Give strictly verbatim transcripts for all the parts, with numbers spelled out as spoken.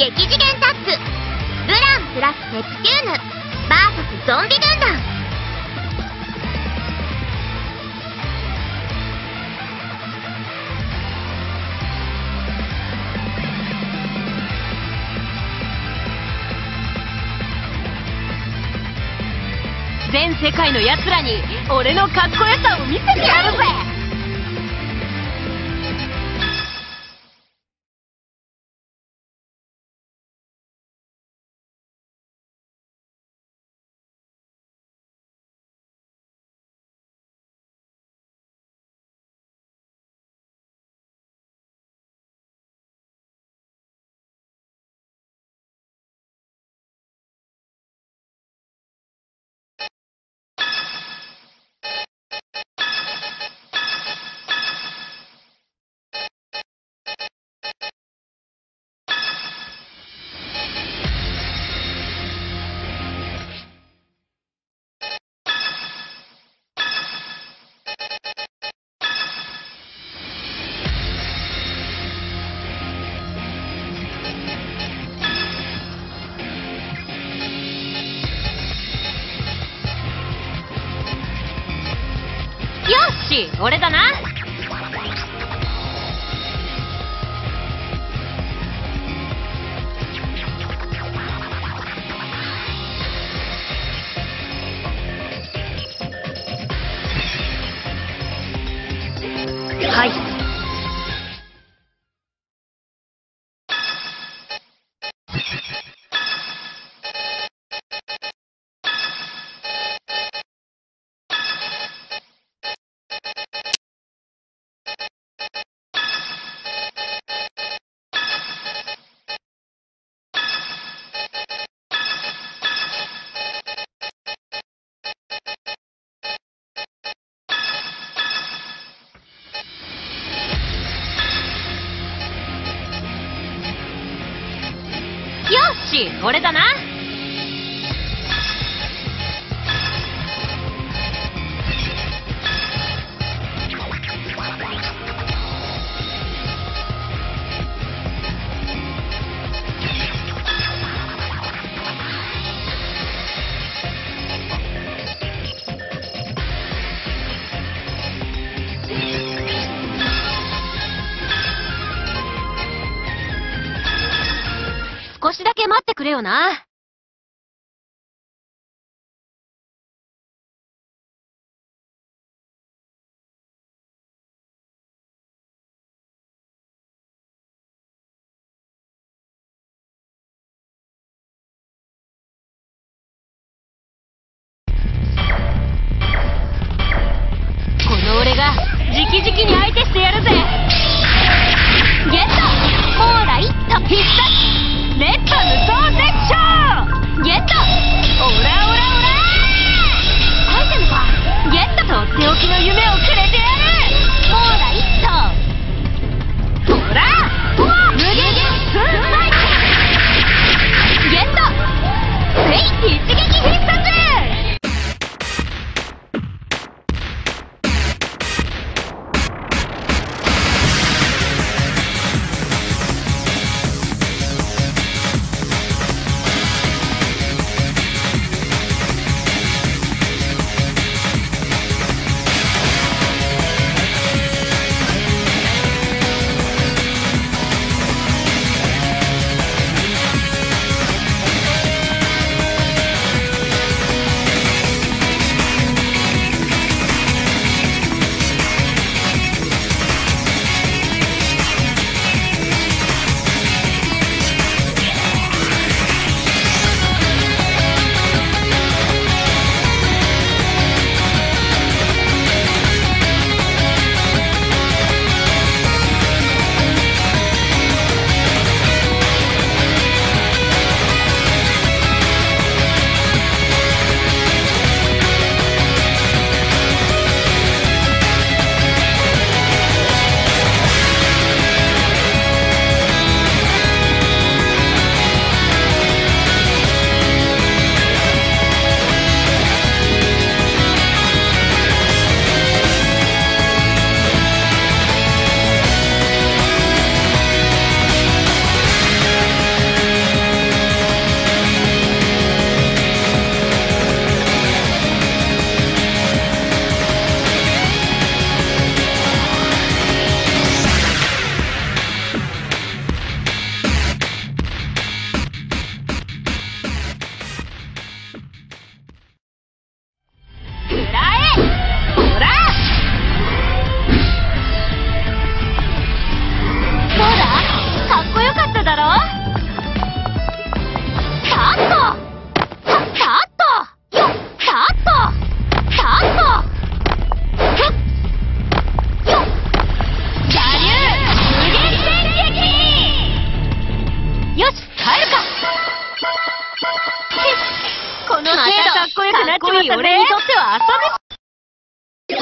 激次元タッグ、ブランプラスネプテューヌ ブイエス ゾンビ軍団。 全世界のやつらに俺のかっこよさを見せてやるぜ。俺だな。はい。俺だな。少しだけ待ってくれよな。この俺が直々に相手してやるぜ。ゲットオーライット必殺熱波無双絶唱ゲットオラオラオラアイテムかゲットとっておきの夢をくれてやる。オーライットオラ無限スーパイゲットフェイ一撃必殺。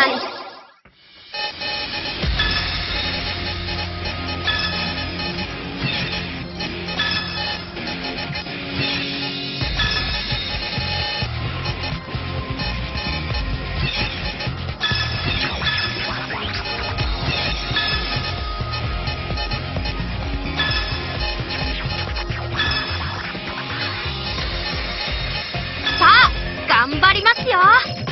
さあ頑張りますよ。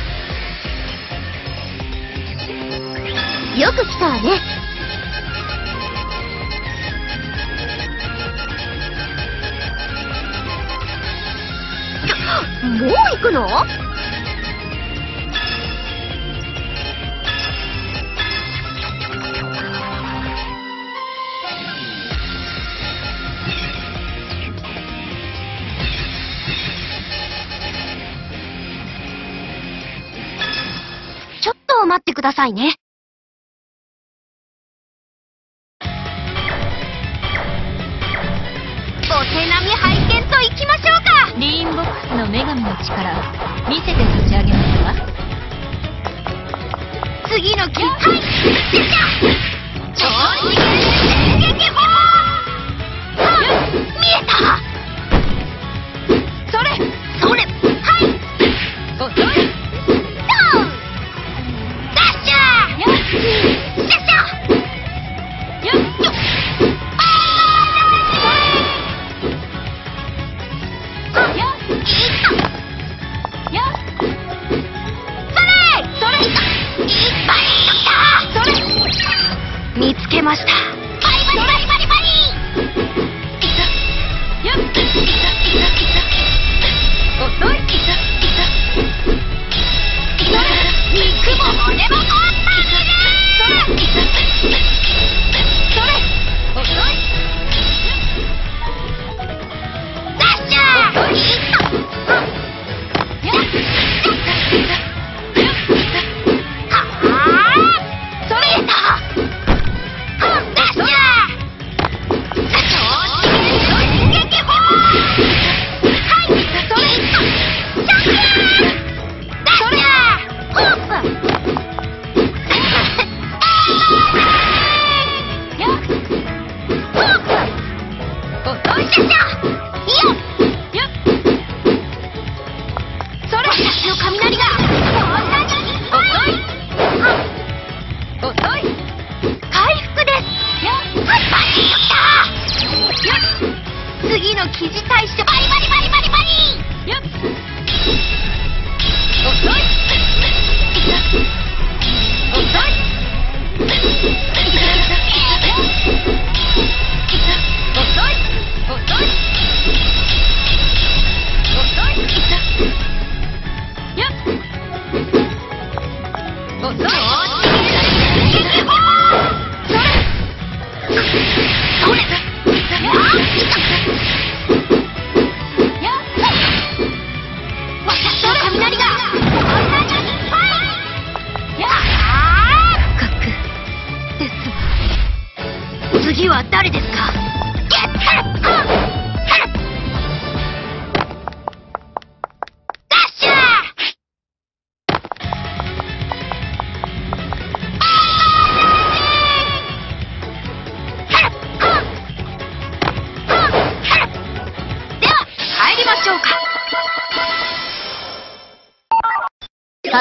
よく来たわね。もう行くの？ちょっと待ってくださいね。お手並み拝見といきましょうか。 リーンボックスの女神の力見せて差し上げますわ。 次の機会出た。超次元電撃砲。見えた。それそれ、はい。 遅い。 ドンダッシャー。 よっシャッシャよっよっ見つけました。バリバリバリバリバリ。いた。よっ。いたいたいた。遅い。いたいた。いた。肉も骨もこんなにね。それ。いた。それ。遅い。ダッシャー。いた。よっ。いたいた。よっ。いた。はあ。それ。いた。次の記事対してバリバリバリバリバリ。よっ。遅い。いた。遅い。いたいたいた。いた。遅い。遅い。遅い。いた。よっ。遅い。激砲。それ。それ。やっ。いた。次は誰ですか？ゲット！ダッシャー！では帰りましょうか。 はい。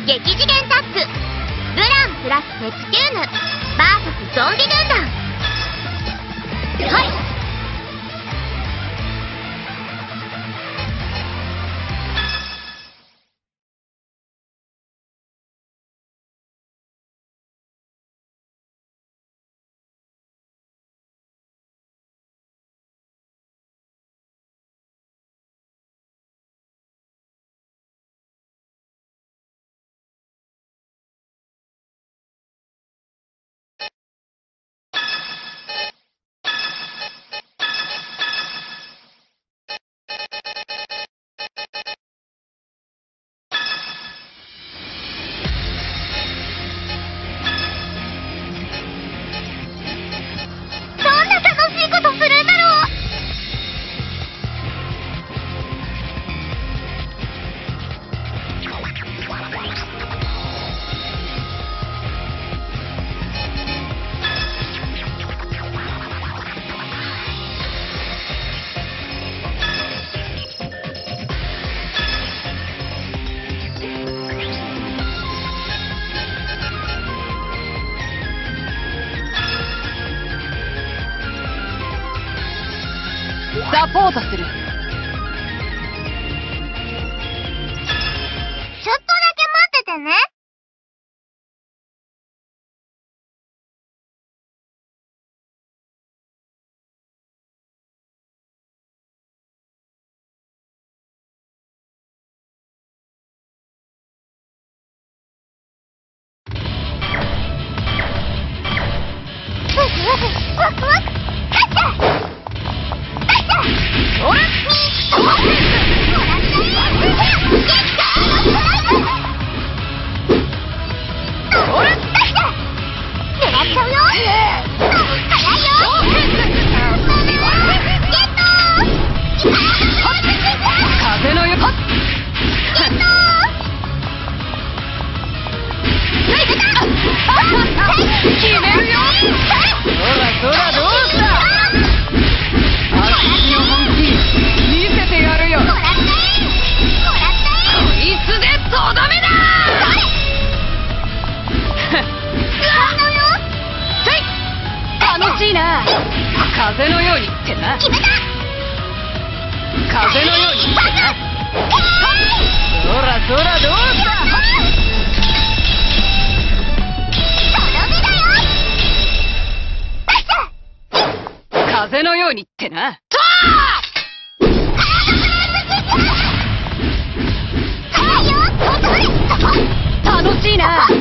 激次元タッグブランプラスネプチューヌ ブイエス ゾンビ軍団。はい。 サポートする。 ちょっとだけ待っててね。ワクワク勝った。 風のようにってな。決めた。風のようにってな。そらそらどうだ。風のようにってな。楽しいな。やっ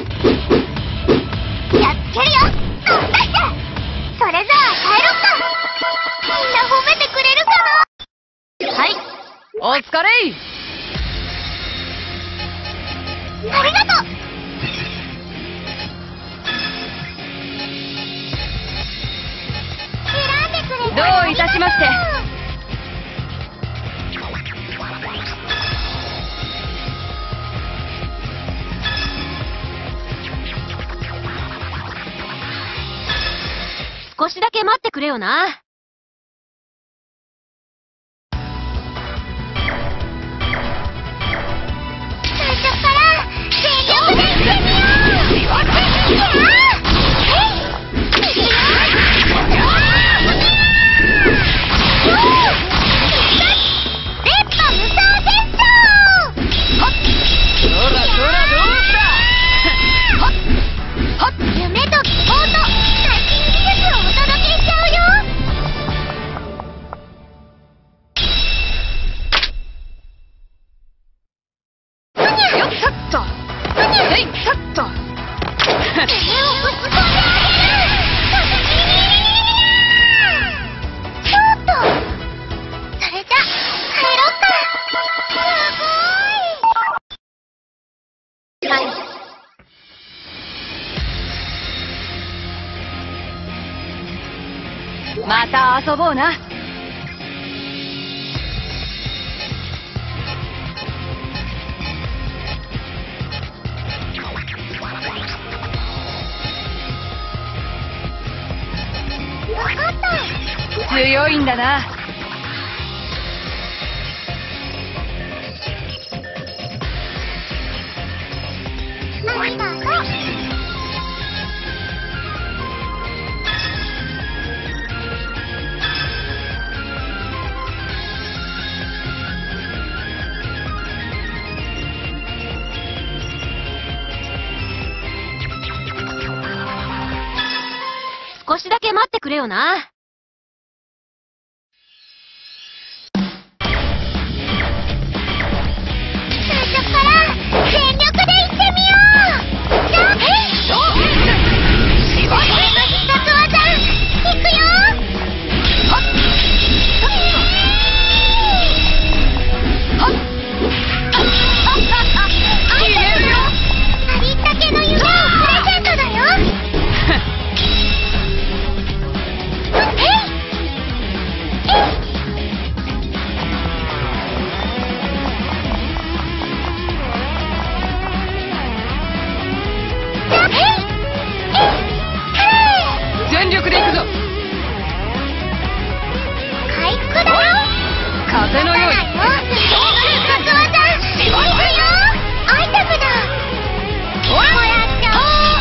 つけるよ。それじゃあ帰ろっか。みんな褒めてくれるかな。はい。 お疲れ。 ありがとう。選んでくれてどういたしまして。少しだけ待ってくれよな。 最初から全力でいってみよう。電波無双戦争。 そらそらどうだ。 夢と希望と最新技術をお届けしちゃうよ。 よっさっと。えいさっと。 夢をぶつ込んであげる。ちょっとそれじゃ帰ろっか。すごい。はい。 また遊ぼうな。 わかった。 強いんだな。 少しだけ待ってくれよな。 最初から全力でいってみよう。じゃあ、えっ、俺の必殺技いくよ。はっはっありったけの夢をプレゼントだよ。えいえい全力で行くぞ。 回復だよ。 風のように。 必殺技いくよ。アイテムだ。もらっちゃおう。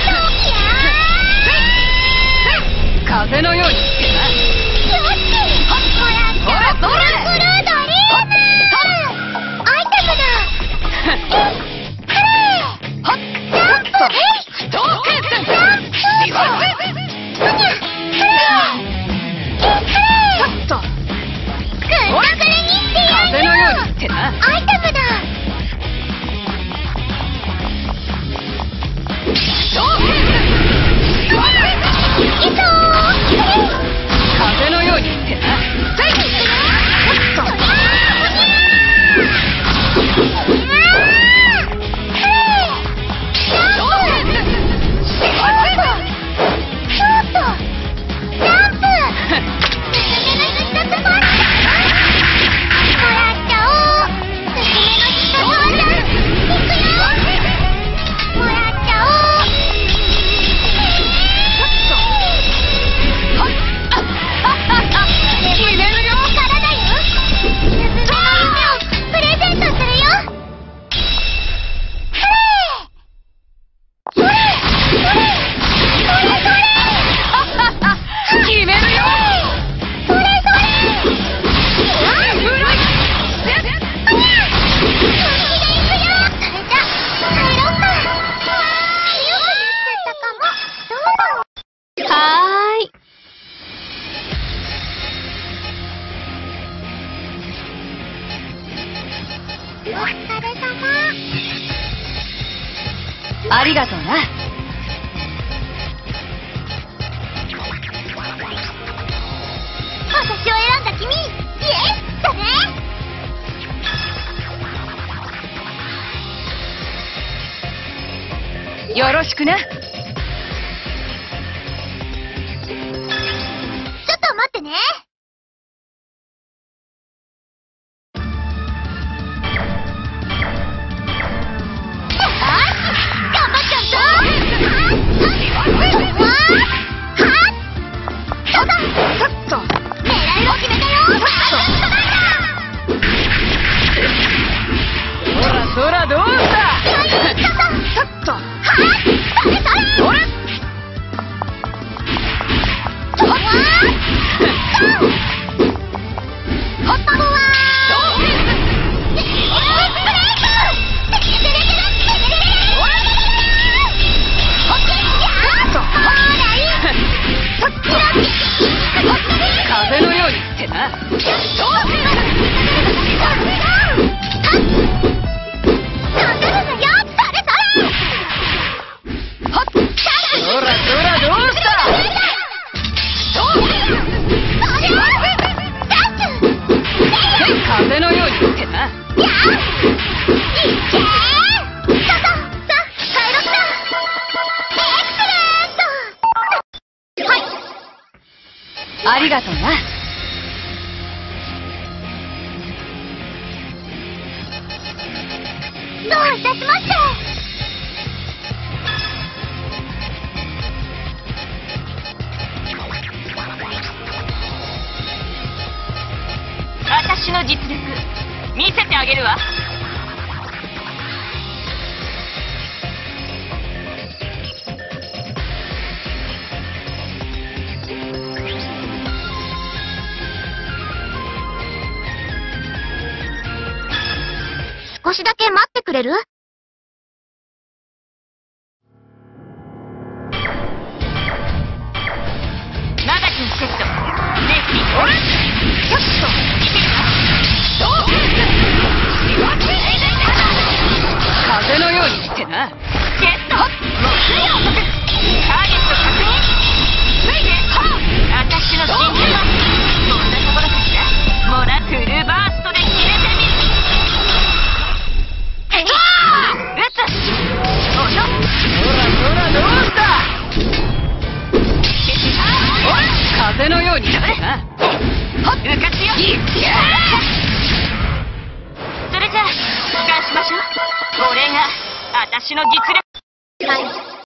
風のように。 よし、もらっちゃおう。ブラックルードリーム。アイテムだ。くれ。ジャンプ。えい。ジャンプ。ふにゃ。くれ。くれ。くんだくれにしてやるよ。アイテムだ。いっそ風のように。ありがとうな。 私を選んだ君、イエスだね。 よろしくな。 ちょっと待ってね。 そらどうだ。風のようにってな。風のようにってな。ありがとうな。 どういたしまして。 私の実力見せてあげるわ。 少しだけ待ってくれる？ おれちょっとどう風のようにしてな。ゲットもうすぐターゲット確認。ついて私の真剣はこんなところかしら。モラクルバーストで決めてみる。撃つ。およほらほらどうした。風のようにしてな。浮かすよ。それじゃあ帰しましょう。これが私の実力。はい。